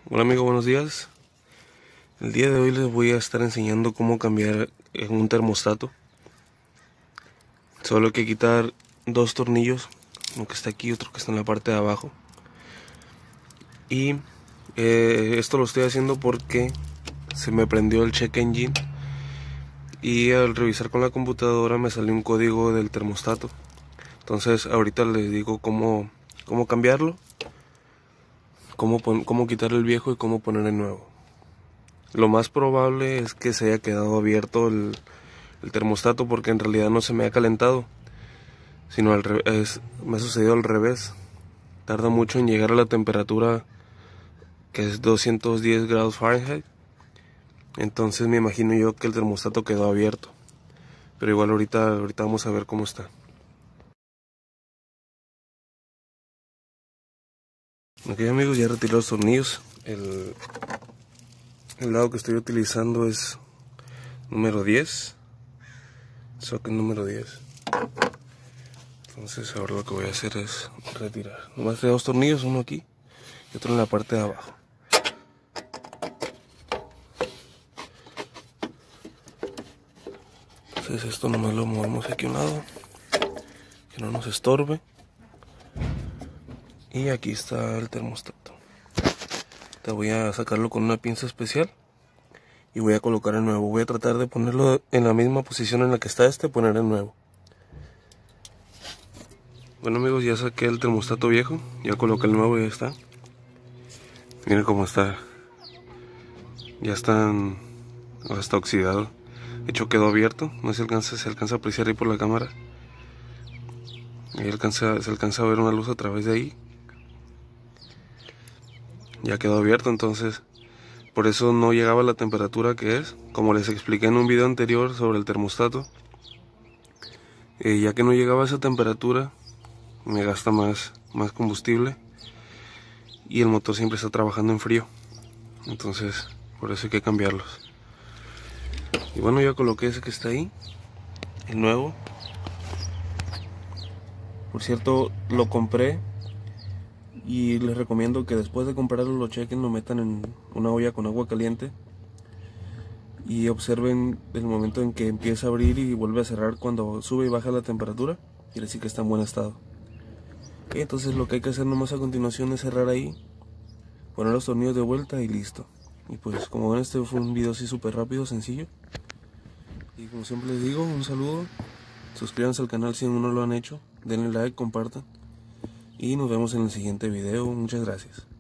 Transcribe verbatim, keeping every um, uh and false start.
Hola amigo, buenos días. El día de hoy les voy a estar enseñando cómo cambiar un termostato. Solo hay que quitar dos tornillos, uno que está aquí y otro que está en la parte de abajo. Y eh, esto lo estoy haciendo porque se me prendió el check engine y al revisar con la computadora me salió un código del termostato. Entonces ahorita les digo cómo, cómo cambiarlo, cómo, cómo quitar el viejo y cómo poner el nuevo. Lo más probable es que se haya quedado abierto el, el termostato porque en realidad no se me ha calentado, sino al revés, me ha sucedido al revés. Tarda mucho en llegar a la temperatura que es doscientos diez grados Fahrenheit. Entonces me imagino yo que el termostato quedó abierto. Pero igual ahorita, ahorita vamos a ver cómo está. Ok amigos, ya retiré los tornillos. El, el lado que estoy utilizando es número diez. Socket número diez. Entonces ahora lo que voy a hacer es retirar. Nomás de dos tornillos, uno aquí y otro en la parte de abajo. Entonces esto nomás lo movemos aquí a un lado, que no nos estorbe. Y aquí está el termostato. Te voy a sacarlo con una pinza especial y voy a colocar el nuevo. Voy a tratar de ponerlo en la misma posición en la que está este, poner el nuevo. Bueno amigos, ya saqué el termostato viejo, ya coloqué el nuevo y ya está. Miren cómo está. Ya están, está oxidado. De hecho quedó abierto, no sé si alcanza, se alcanza a apreciar ahí por la cámara. Ahí alcanza, se alcanza a ver una luz a través de ahí. Ya quedó abierto, entonces por eso no llegaba a la temperatura que es. Como les expliqué en un video anterior sobre el termostato, eh, ya que no llegaba a esa temperatura, me gasta más, más combustible y el motor siempre está trabajando en frío. Entonces por eso hay que cambiarlos. Y bueno, ya coloqué ese que está ahí, el nuevo. Por cierto, lo compré y les recomiendo que después de comprarlo lo chequen, lo metan en una olla con agua caliente y observen el momento en que empieza a abrir y vuelve a cerrar. Cuando sube y baja la temperatura, quiere decir que está en buen estado. Y entonces lo que hay que hacer nomás a continuación es cerrar ahí, poner los tornillos de vuelta y listo. Y pues como ven, este fue un video así súper rápido, sencillo. Y como siempre les digo, un saludo, suscríbanse al canal si aún no lo han hecho, denle like, compartan y nos vemos en el siguiente video. Muchas gracias.